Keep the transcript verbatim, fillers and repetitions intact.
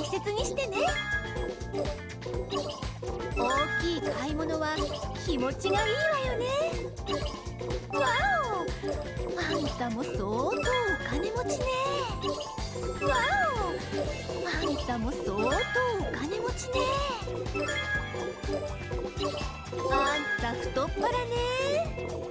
大切にしてね。大きい買い物は気持ちがいいわよね。わお、あんたも相当お金持ちね。わお、あんたも相当お金持ちね。あんた太っ腹ね。